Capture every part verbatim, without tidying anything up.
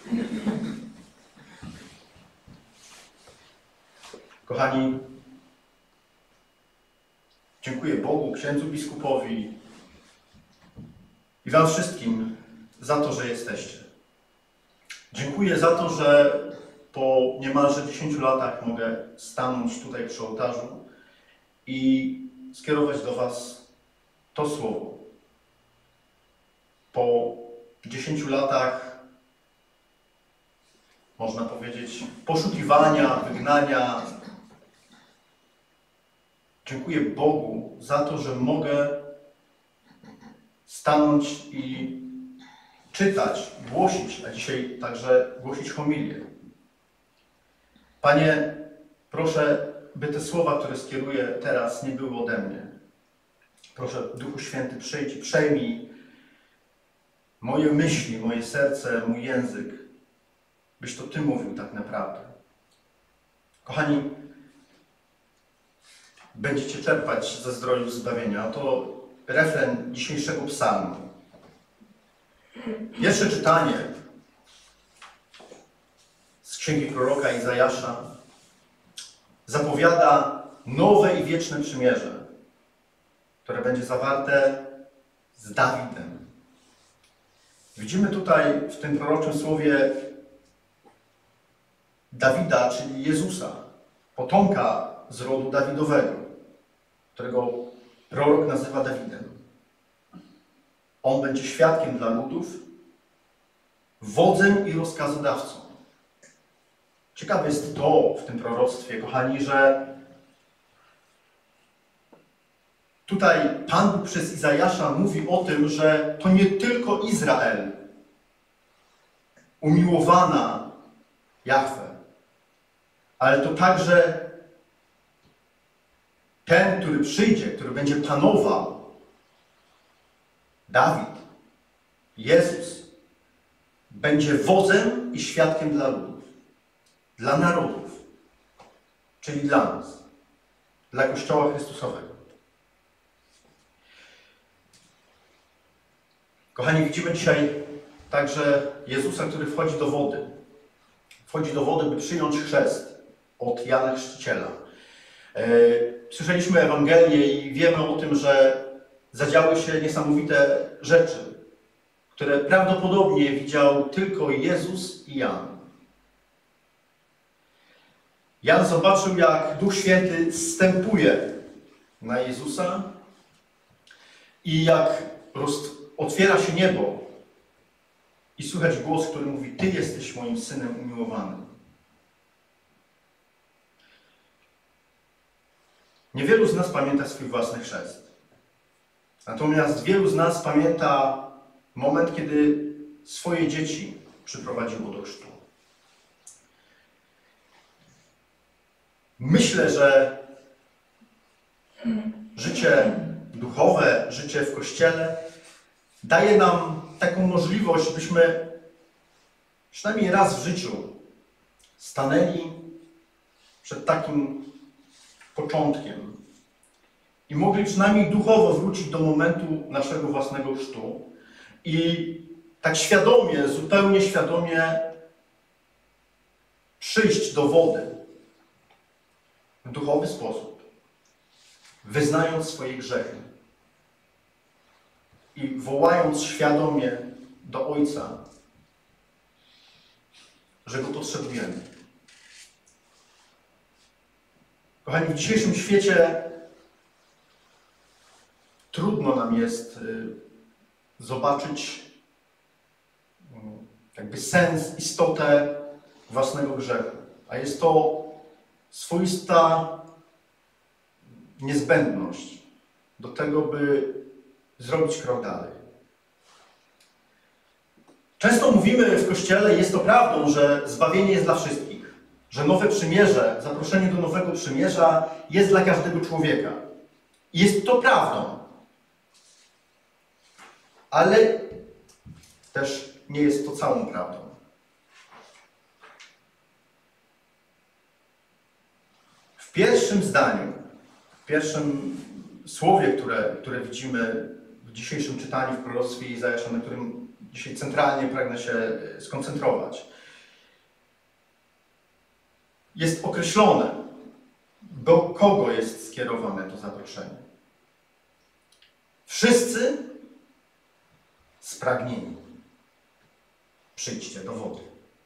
Kochani, dziękuję Bogu, księdzu biskupowi i wam wszystkim za to, że jesteście. Dziękuję za to, że po niemalże dziesięciu latach mogę stanąć tutaj przy ołtarzu i skierować do was to słowo. Po dziesięciu latach, można powiedzieć, poszukiwania, wygnania, dziękuję Bogu za to, że mogę stanąć i czytać, głosić, a dzisiaj także głosić homilię. Panie, proszę, by te słowa, które skieruję teraz, nie były ode mnie. Proszę, Duchu Święty, przyjdź i przejmij moje myśli, moje serce, mój język, byś to Ty mówił tak naprawdę. Kochani, będziecie czerpać ze zdrojów zbawienia. To refren dzisiejszego psalmu. Pierwsze czytanie z księgi proroka Izajasza zapowiada nowe i wieczne przymierze, które będzie zawarte z Dawidem. Widzimy tutaj w tym proroczym słowie Dawida, czyli Jezusa, potomka z rodu Dawidowego, którego prorok nazywa Dawidem. On będzie świadkiem dla ludów, wodzem i rozkazodawcą. Ciekawe jest to w tym proroctwie, kochani, że tutaj Pan Bóg przez Izajasza mówi o tym, że to nie tylko Izrael, umiłowana Jahwe, ale to także ten, który przyjdzie, który będzie panował, Dawid, Jezus, będzie wodzem i świadkiem dla ludów, dla narodów, czyli dla nas, dla Kościoła Chrystusowego. Kochani, widzimy dzisiaj także Jezusa, który wchodzi do wody. Wchodzi do wody, by przyjąć chrzest od Jana Chrzciciela. Słyszeliśmy Ewangelię i wiemy o tym, że zadziały się niesamowite rzeczy, które prawdopodobnie widział tylko Jezus i Jan. Jan zobaczył, jak Duch Święty zstępuje na Jezusa i jak otwiera się niebo i słychać głos, który mówi: Ty jesteś moim Synem umiłowanym. Niewielu z nas pamięta swój własny chrzest. Natomiast wielu z nas pamięta moment, kiedy swoje dzieci przyprowadziło do chrztu. Myślę, że życie duchowe, życie w Kościele daje nam taką możliwość, byśmy przynajmniej raz w życiu stanęli przed takim początkiem i mogli przynajmniej duchowo wrócić do momentu naszego własnego chrztu i tak świadomie, zupełnie świadomie przyjść do wody w duchowy sposób, wyznając swoje grzechy i wołając świadomie do Ojca, że Go potrzebujemy. Kochani, w dzisiejszym świecie trudno nam jest zobaczyć jakby sens, istotę własnego grzechu. A jest to swoista niezbędność do tego, by zrobić krok dalej. Często mówimy w Kościele, jest to prawdą, że zbawienie jest dla wszystkich. Że nowe przymierze, zaproszenie do nowego przymierza jest dla każdego człowieka. I jest to prawdą. Ale też nie jest to całą prawdą. W pierwszym zdaniu, w pierwszym słowie, które, które widzimy w dzisiejszym czytaniu w proroctwie Izajasza, na którym dzisiaj centralnie pragnę się skoncentrować, jest określone, do kogo jest skierowane to zaproszenie. Wszyscy spragnieni, przyjdźcie do wody.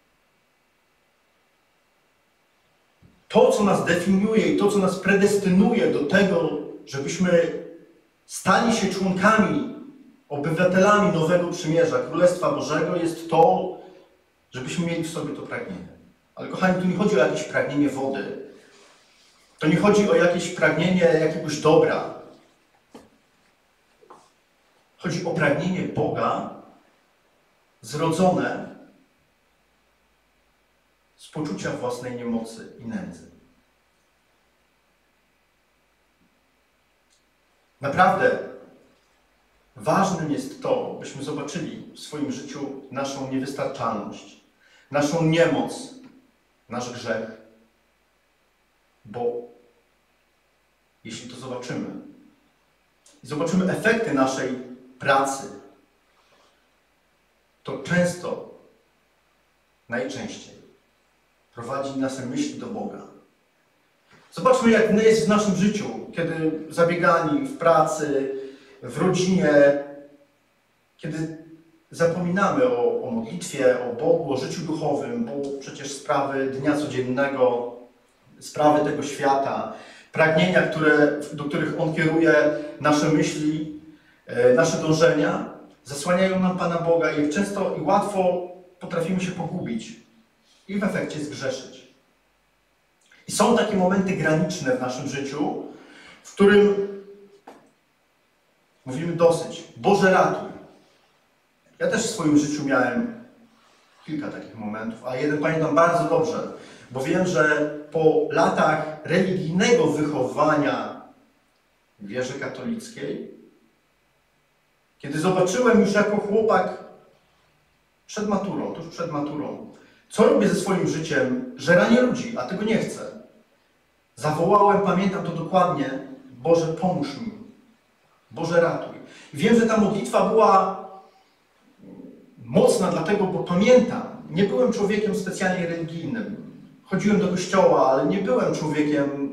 To, co nas definiuje i to, co nas predestynuje do tego, żebyśmy stali się członkami, obywatelami nowego przymierza, Królestwa Bożego, jest to, żebyśmy mieli w sobie to pragnienie. Ale kochani, tu nie chodzi o jakieś pragnienie wody. To nie chodzi o jakieś pragnienie jakiegoś dobra. Chodzi o pragnienie Boga zrodzone z poczucia własnej niemocy i nędzy. Naprawdę ważnym jest to, byśmy zobaczyli w swoim życiu naszą niewystarczalność, naszą niemoc, nasz grzech. Bo jeśli to zobaczymy i zobaczymy efekty naszej pracy, to często, najczęściej prowadzi nasze myśli do Boga. Zobaczmy, jak jest w naszym życiu, kiedy zabiegani w pracy, w rodzinie, kiedy zapominamy o, o modlitwie, o Bogu, o życiu duchowym, bo przecież sprawy dnia codziennego, sprawy tego świata, pragnienia, które, do których On kieruje nasze myśli, nasze dążenia, zasłaniają nam Pana Boga i często i łatwo potrafimy się pogubić i w efekcie zgrzeszyć. I są takie momenty graniczne w naszym życiu, w którym mówimy dosyć. Boże, ratuj. Ja też w swoim życiu miałem kilka takich momentów, a jeden pamiętam bardzo dobrze, bo wiem, że po latach religijnego wychowania w wierze katolickiej, kiedy zobaczyłem już jako chłopak przed maturą, tuż przed maturą, co robię ze swoim życiem, że ranię ludzi, a tego nie chcę. Zawołałem, pamiętam to dokładnie, Boże, pomóż mi. Boże, ratuj. I wiem, że ta modlitwa była mocna dlatego, bo pamiętam, nie byłem człowiekiem specjalnie religijnym. Chodziłem do kościoła, ale nie byłem człowiekiem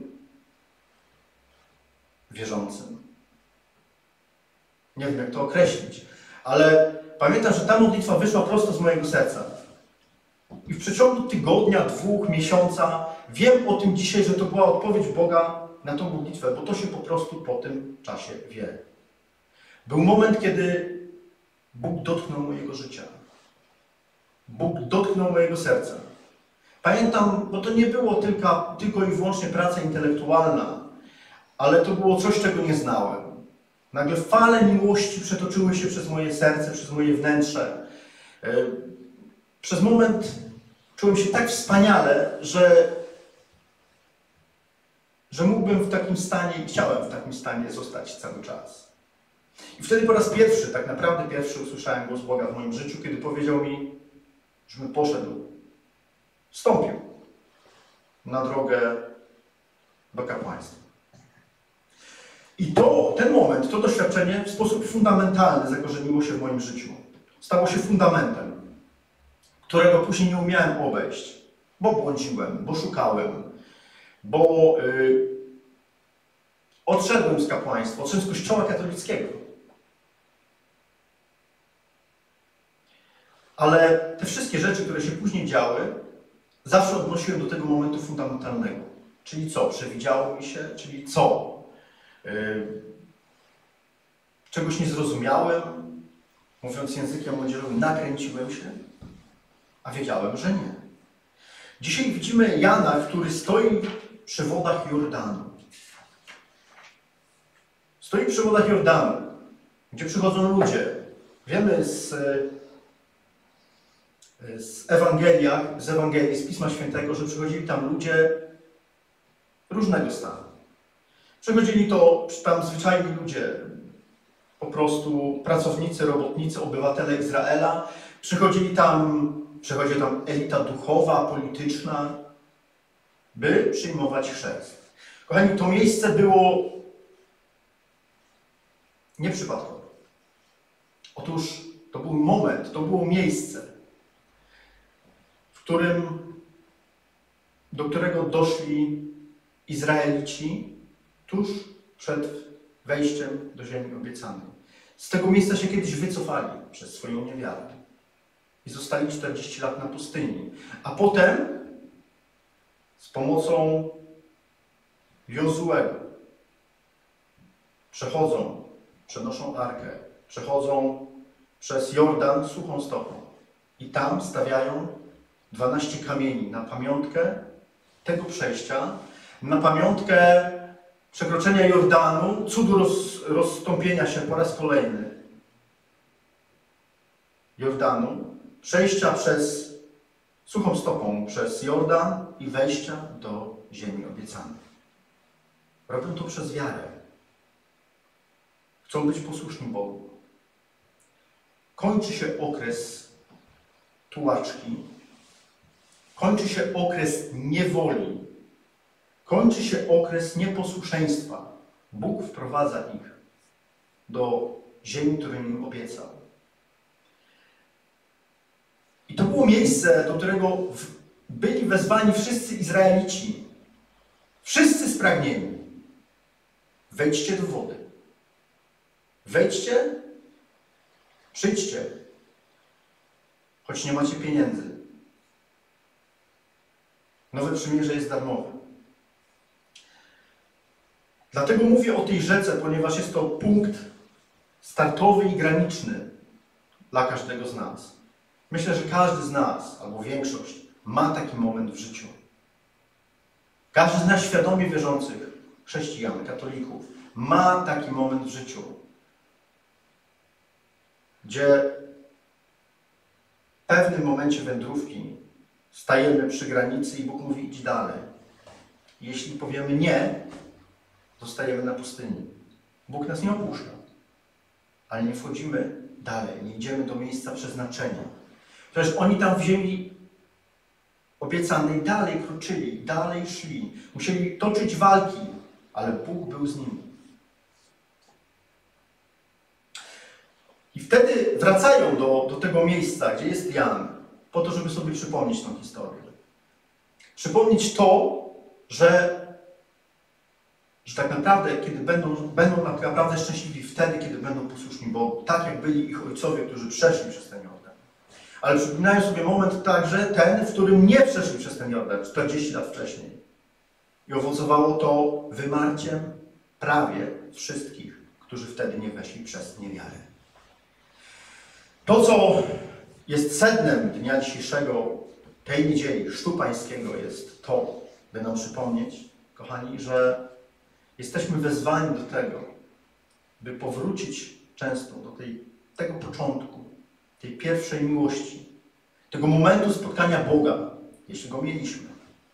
wierzącym. Nie wiem, jak to określić, ale pamiętam, że ta modlitwa wyszła prosto z mojego serca. I w przeciągu tygodnia, dwóch, miesiąca wiem o tym dzisiaj, że to była odpowiedź Boga na tą modlitwę, bo to się po prostu po tym czasie wie. Był moment, kiedy Bóg dotknął mojego życia. Bóg dotknął mojego serca. Pamiętam, bo to nie było tylko, tylko i wyłącznie praca intelektualna, ale to było coś, czego nie znałem. Nagle fale miłości przetoczyły się przez moje serce, przez moje wnętrze. Przez moment czułem się tak wspaniale, że, że mógłbym w takim stanie i chciałem w takim stanie zostać cały czas. I wtedy po raz pierwszy, tak naprawdę pierwszy usłyszałem głos Boga w moim życiu, kiedy powiedział mi, żebym poszedł, wstąpił na drogę do kapłaństwa. I to, ten moment, to doświadczenie w sposób fundamentalny zakorzeniło się w moim życiu. Stało się fundamentem, którego później nie umiałem obejść, bo błądziłem, bo szukałem, bo yy, odszedłem z kapłaństwa, odszedłem z Kościoła katolickiego. Ale te wszystkie rzeczy, które się później działy, zawsze odnosiłem do tego momentu fundamentalnego. Czyli co? Przewidziało mi się? Czyli co? Yy, czegoś nie zrozumiałem? Mówiąc językiem młodzieżowym, nakręciłem się? A wiedziałem, że nie. Dzisiaj widzimy Jana, który stoi przy wodach Jordanu. Stoi przy wodach Jordanu, gdzie przychodzą ludzie. Wiemy z, z, Ewangeliach, z Ewangelii, z Pisma Świętego, że przychodzili tam ludzie różnego stanu. Przychodzili to tam zwyczajni ludzie, po prostu pracownicy, robotnicy, obywatele Izraela. Przychodzili tam, przychodzi tam elita duchowa, polityczna, by przyjmować chrzest. Kochani, to miejsce było nieprzypadkowe. Otóż to był moment, to było miejsce, w którym, do którego doszli Izraelici tuż przed wejściem do ziemi obiecanej. Z tego miejsca się kiedyś wycofali przez swoją niewiarę i zostali czterdzieści lat na pustyni. A potem z pomocą Jozuego przechodzą, przenoszą arkę, przechodzą przez Jordan suchą stopą i tam stawiają dwanaście kamieni na pamiątkę tego przejścia, na pamiątkę przekroczenia Jordanu, cudu roz, rozstąpienia się po raz kolejny Jordanu, przejścia przez suchą stopą przez Jordan i wejścia do ziemi obiecanej. Robią to przez wiarę. Chcą być posłuszni Bogu. Kończy się okres tułaczki, kończy się okres niewoli, kończy się okres nieposłuszeństwa. Bóg wprowadza ich do ziemi, którą im obiecał. I to było miejsce, do którego byli wezwani wszyscy Izraelici. Wszyscy spragnieni. Wejdźcie do wody. Wejdźcie, przyjdźcie, choć nie macie pieniędzy. Nowe przymierze jest darmowe. Dlatego mówię o tej rzece, ponieważ jest to punkt startowy i graniczny dla każdego z nas. Myślę, że każdy z nas, albo większość, ma taki moment w życiu. Każdy z nas świadomie wierzących, chrześcijan, katolików, ma taki moment w życiu, gdzie w pewnym momencie wędrówki stajemy przy granicy i Bóg mówi: idź dalej. Jeśli powiemy nie, zostajemy na pustyni. Bóg nas nie opuszcza, ale nie wchodzimy dalej, nie idziemy do miejsca przeznaczenia. Przecież oni tam w ziemi obiecanej dalej kroczyli, dalej szli. Musieli toczyć walki, ale Bóg był z nimi. I wtedy wracają do, do tego miejsca, gdzie jest Jan, po to, żeby sobie przypomnieć tą historię. Przypomnieć to, że, że tak naprawdę, kiedy będą, będą tak naprawdę szczęśliwi wtedy, kiedy będą posłuszni Bogu, tak jak byli ich ojcowie, którzy przeszli przez ten Jordan. Ale przypominają sobie moment także ten, w którym nie przeszli przez ten Jordan czterdzieści lat wcześniej. I owocowało to wymarciem prawie wszystkich, którzy wtedy nie weszli przez niewiarę. To, co jest sednem dnia dzisiejszego, tej niedzieli, Chrztu Pańskiego, jest to, by nam przypomnieć, kochani, że jesteśmy wezwani do tego, by powrócić często do tej, tego początku, tej pierwszej miłości, tego momentu spotkania Boga, jeśli go mieliśmy.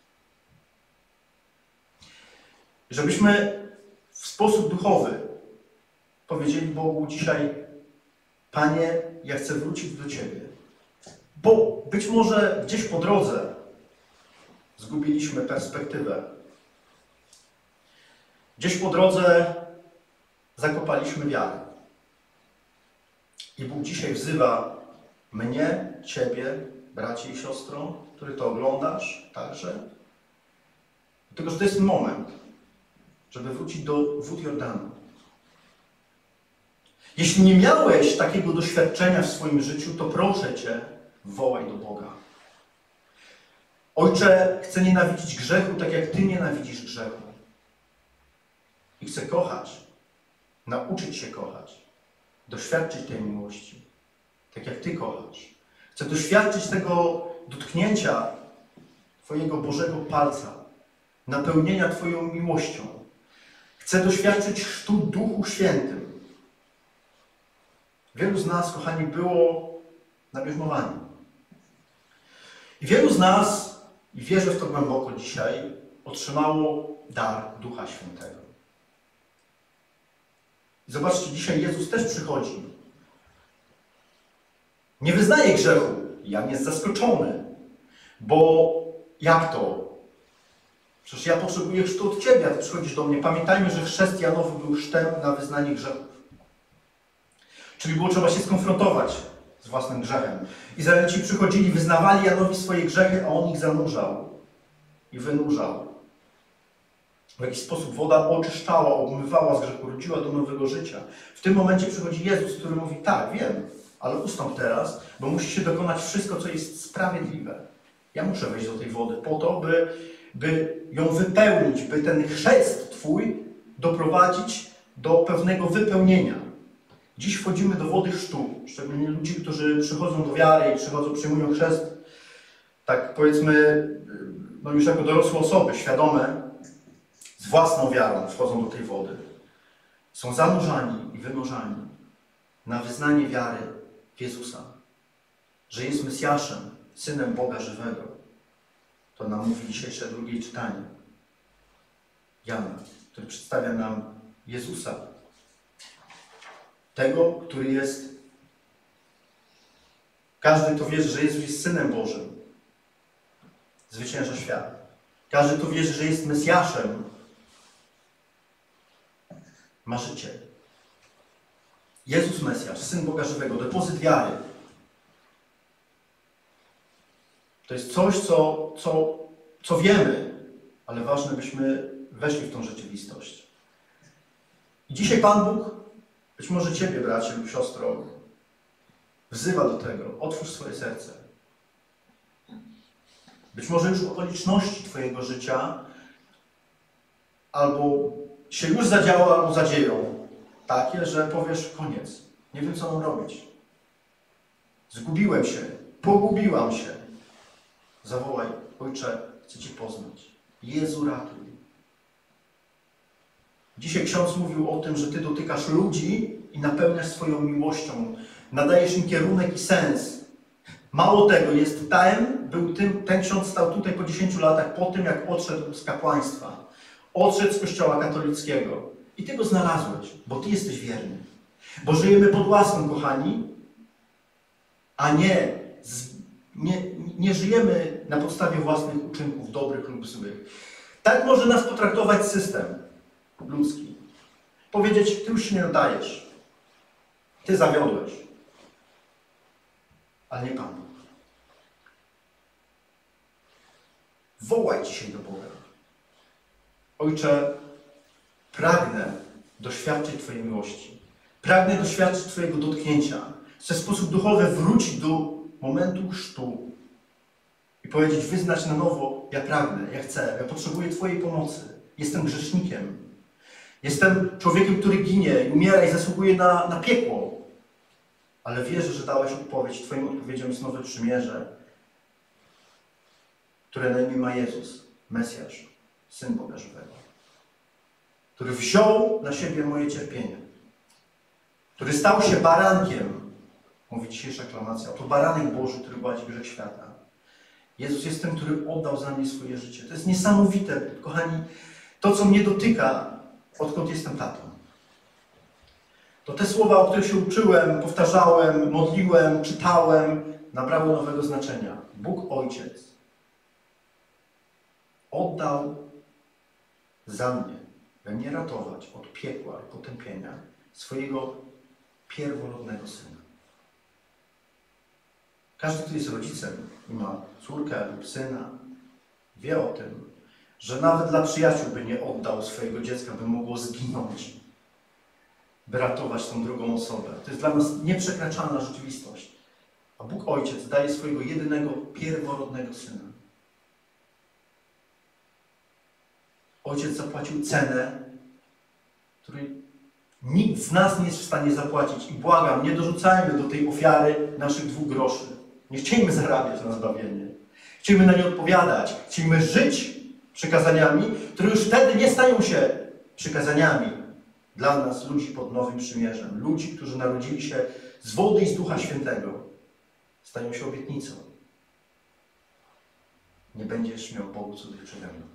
Żebyśmy w sposób duchowy powiedzieli Bogu dzisiaj: Panie, ja chcę wrócić do Ciebie. Bo być może gdzieś po drodze zgubiliśmy perspektywę. Gdzieś po drodze zakopaliśmy wiarę. I Bóg dzisiaj wzywa mnie, Ciebie, bracie i siostro, który to oglądasz także, dlatego że to jest moment, żeby wrócić do wód Jordanu. Jeśli nie miałeś takiego doświadczenia w swoim życiu, to proszę Cię, wołaj do Boga. Ojcze, chcę nienawidzić grzechu, tak jak Ty nienawidzisz grzechu. I chcę kochać, nauczyć się kochać, doświadczyć tej miłości, tak jak Ty kochasz. Chcę doświadczyć tego dotknięcia Twojego Bożego palca, napełnienia Twoją miłością. Chcę doświadczyć chrztu Duchu Świętym. Wielu z nas, kochani, było na bierzmowaniu. I wielu z nas, i wierzę w to głęboko dzisiaj, otrzymało dar Ducha Świętego. I zobaczcie, dzisiaj Jezus też przychodzi. Nie wyznaje grzechu. Jan jest zaskoczony. Bo jak to? Przecież ja potrzebuję chrztu od Ciebie, a Ty przychodzisz do mnie. Pamiętajmy, że chrzest Janowy był chrztem na wyznanie grzechów. Czyli było trzeba się skonfrontować z własnym grzechem. Izraelici przychodzili, wyznawali Janowi swoje grzechy, a on ich zanurzał i wynurzał. W jakiś sposób woda oczyszczała, obmywała z grzechu, rodziła do nowego życia. W tym momencie przychodzi Jezus, który mówi, tak, wiem, ale ustąp teraz, bo musi się dokonać wszystko, co jest sprawiedliwe. Ja muszę wejść do tej wody po to, by, by ją wypełnić, by ten chrzest Twój doprowadzić do pewnego wypełnienia. Dziś wchodzimy do wody chrztu, szczególnie ludzi, którzy przychodzą do wiary i przychodzą, przyjmują chrzest, tak powiedzmy, no już jako dorosłe osoby, świadome, z własną wiarą wchodzą do tej wody. Są zanurzani i wynurzani na wyznanie wiary w Jezusa, że jest Mesjaszem, Synem Boga żywego. To nam mówi dzisiejsze drugie czytanie Jana, który przedstawia nam Jezusa, tego, który jest, każdy, kto wierzy, że Jezus jest Synem Bożym, zwycięża świat. Każdy, kto wierzy, że jest Mesjaszem, ma życie. Jezus Mesjasz, Syn Boga żywego, depozyt wiary. To jest coś, co, co, co wiemy, ale ważne, byśmy weszli w tą rzeczywistość. I dzisiaj Pan Bóg, być może Ciebie, bracie lub siostro, wzywa do tego. Otwórz swoje serce. Być może już okoliczności Twojego życia albo się już zadziało, albo zadzieją takie, że powiesz koniec. Nie wiem, co mam robić. Zgubiłem się. Pogubiłam się. Zawołaj, Ojcze, chcę Cię poznać. Jezu, ratuj. Dzisiaj ksiądz mówił o tym, że Ty dotykasz ludzi i napełniasz swoją miłością. Nadajesz im kierunek i sens. Mało tego, jest ten, był tym, ten ksiądz stał tutaj po dziesięciu latach po tym, jak odszedł z kapłaństwa. Odszedł z kościoła katolickiego. I Ty go znalazłeś, bo Ty jesteś wierny. Bo żyjemy pod łaską, kochani, a nie, z, nie, nie żyjemy na podstawie własnych uczynków, dobrych lub złych. Tak może nas potraktować system ludzki. Powiedzieć, Ty już się nie nadajesz. Ty zawiodłeś. Ale nie Pan Bóg. Wołaj dzisiaj do Boga. Ojcze, pragnę doświadczyć Twojej miłości. Pragnę doświadczyć Twojego dotknięcia. Chcę w sposób duchowy wrócić do momentu chrztu i powiedzieć, wyznać na nowo, ja pragnę, ja chcę, ja potrzebuję Twojej pomocy. Jestem grzesznikiem. Jestem człowiekiem, który ginie, umiera i zasługuje na, na piekło. Ale wierzę, że dałeś odpowiedź. Twoją odpowiedzią jest nowe przymierze, które na imię ma Jezus, Mesjasz, Syn Boga żywego, który wziął na siebie moje cierpienie, który stał się barankiem, mówi dzisiejsza aklamacja, to baranek Boży, który gładzi grzech świata. Jezus jest tym, który oddał za mnie swoje życie. To jest niesamowite, kochani, to, co mnie dotyka, odkąd jestem tatą. To te słowa, o których się uczyłem, powtarzałem, modliłem, czytałem, nabrały nowego znaczenia. Bóg Ojciec oddał za mnie, by mnie ratować od piekła i potępienia, swojego pierworodnego Syna. Każdy, kto jest rodzicem i ma córkę lub syna, wie o tym, że nawet dla przyjaciół by nie oddał swojego dziecka, by mogło zginąć, by ratować tą drugą osobę. To jest dla nas nieprzekraczalna rzeczywistość. A Bóg Ojciec daje swojego jedynego, pierworodnego Syna. Ojciec zapłacił cenę, której nikt z nas nie jest w stanie zapłacić. I błagam, nie dorzucajmy do tej ofiary naszych dwóch groszy. Nie chciejmy zarabiać na zbawienie. Chciejmy na nie odpowiadać. Chciejmy żyć przykazaniami, które już wtedy nie stają się przykazaniami dla nas, ludzi pod Nowym Przymierzem. Ludzi, którzy narodzili się z wody i z Ducha Świętego. Stają się obietnicą. Nie będziesz miał Bogu cudzych przede mną.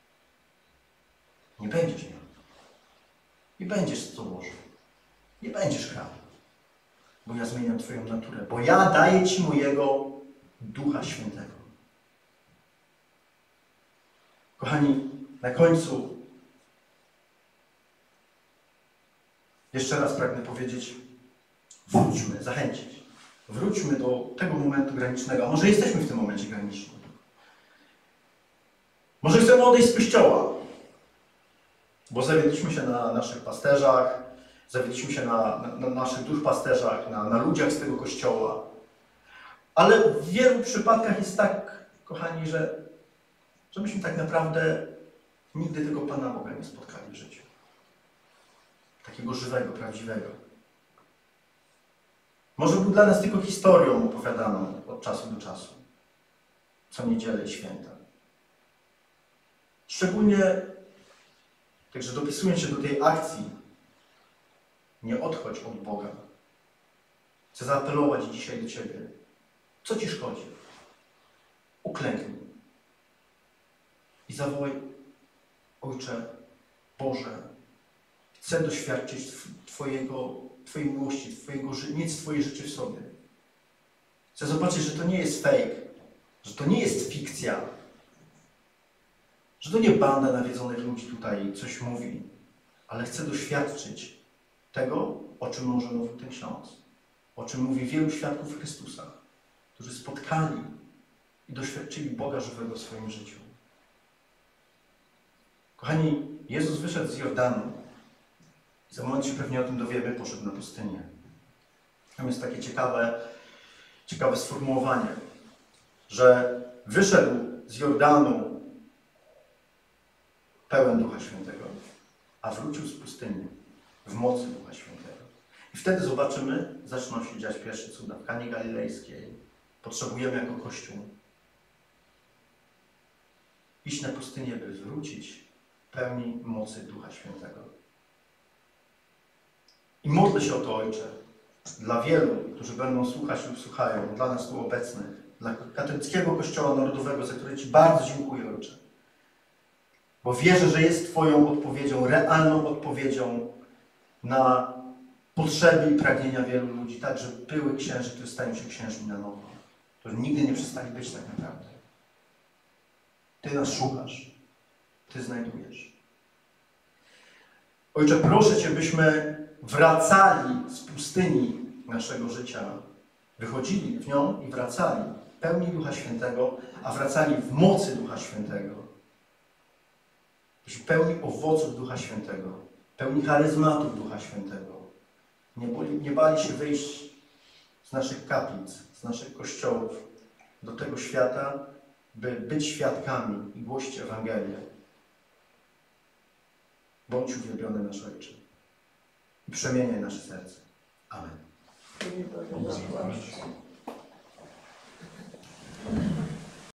Nie będziesz miał. Nie będziesz cudzołożył. Nie będziesz kradł. Bo ja zmieniam Twoją naturę. Bo ja daję Ci mojego Ducha Świętego. Kochani, na końcu jeszcze raz pragnę powiedzieć, wróćmy, zachęcić. Wróćmy do tego momentu granicznego. A może jesteśmy w tym momencie graniczni? Może chcemy odejść z Kościoła, bo zawiedliśmy się na naszych pasterzach, zawiedliśmy się na, na, na naszych duszpasterzach, na, na ludziach z tego Kościoła. Ale w wielu przypadkach jest tak, kochani, że, że myśmy tak naprawdę nigdy tego Pana Boga nie spotkali w życiu. Takiego żywego, prawdziwego. Może był dla nas tylko historią opowiadaną od czasu do czasu. Co niedzielę i święta. Szczególnie, także dopisując się do tej akcji, nie odchodź od Boga. Chcę zaapelować dzisiaj do Ciebie. Co Ci szkodzi? Uklęknij. I zawołaj: Ojcze Boże, chcę doświadczyć Twojego, Twojej miłości, Twojego, mieć Twoje życie w sobie. Chcę zobaczyć, że to nie jest fake, że to nie jest fikcja, że to nie banda nawiedzonych ludzi tutaj coś mówi, ale chcę doświadczyć tego, o czym może mówił ten ksiądz, o czym mówi wielu świadków Chrystusa, którzy spotkali i doświadczyli Boga żywego w swoim życiu. Kochani, Jezus wyszedł z Jordanu i za moment się pewnie o tym dowiemy, poszedł na pustynię. Tam jest takie ciekawe, ciekawe sformułowanie, że wyszedł z Jordanu pełen Ducha Świętego, a wrócił z pustyni w mocy Ducha Świętego. I wtedy zobaczymy, zaczną się dziać pierwsze cuda w Kanie Galilejskiej. Potrzebujemy jako Kościół iść na pustynię, by wrócić w pełni mocy Ducha Świętego. I modlę się o to, Ojcze, dla wielu, którzy będą słuchać lub słuchają, dla nas tu obecnych, dla katolickiego Kościoła Narodowego, za który Ci bardzo dziękuję, Ojcze. Bo wierzę, że jest Twoją odpowiedzią, realną odpowiedzią na potrzeby i pragnienia wielu ludzi, także były księży, którzy stają się księżmi na nowo, którzy nigdy nie przestali być tak naprawdę. Ty nas szukasz, Ty znajdujesz. Ojcze, proszę Cię, byśmy wracali z pustyni naszego życia, wychodzili w nią i wracali w pełni Ducha Świętego, a wracali w mocy Ducha Świętego. Byśmy pełni owoców Ducha Świętego, pełni charyzmatów Ducha Świętego. Nie bali, nie bali się wyjść z naszych kaplic, z naszych kościołów do tego świata, by być świadkami i głosić Ewangelię. Bądź uwielbiony nasz Ojcze i przemieniaj nasze serce. Amen. Amen.